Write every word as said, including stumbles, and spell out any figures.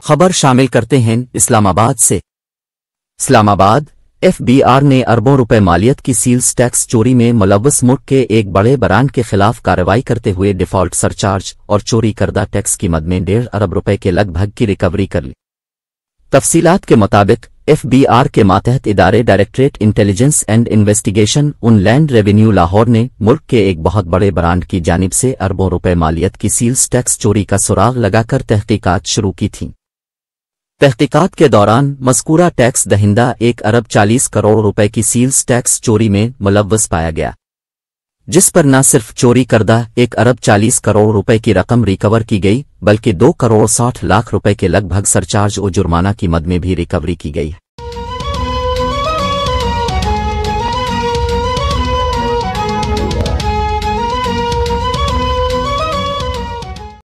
खबर शामिल करते हैं इस्लामाबाद से। इस्लामाबाद एफ बी आर ने अरबों रुपए मालियत की सील्स टैक्स चोरी में मुलव्वस मुल्क के एक बड़े ब्रांड के खिलाफ कार्रवाई करते हुए डिफॉल्ट सरचार्ज और चोरी करदा टैक्स की मद में डेढ़ अरब रुपए के लगभग की रिकवरी कर ली। तफसीलात के मुताबिक एफ बी आर के मातहत इदारे directorate intelligence and investigation inland revenue Lahore ने मुल्क के एक बहुत बड़े ब्रांड की जानिब से अरबों रुपए मालियत की सील्स टैक्स चोरी का सुराग लगाकर तहकीकात शुरू की थी। तहकीकात के दौरान मज़कूरा टैक्स दहिंदा एक अरब चालीस करोड़ रुपए की सील्स टैक्स चोरी में मुलव्वस पाया गया, जिस पर न सिर्फ चोरी करदा एक अरब चालीस करोड़ रुपए की रकम रिकवर की गई बल्कि दो करोड़ साठ लाख रुपए के लगभग सरचार्ज और जुर्माना की मद में भी रिकवरी की गई है।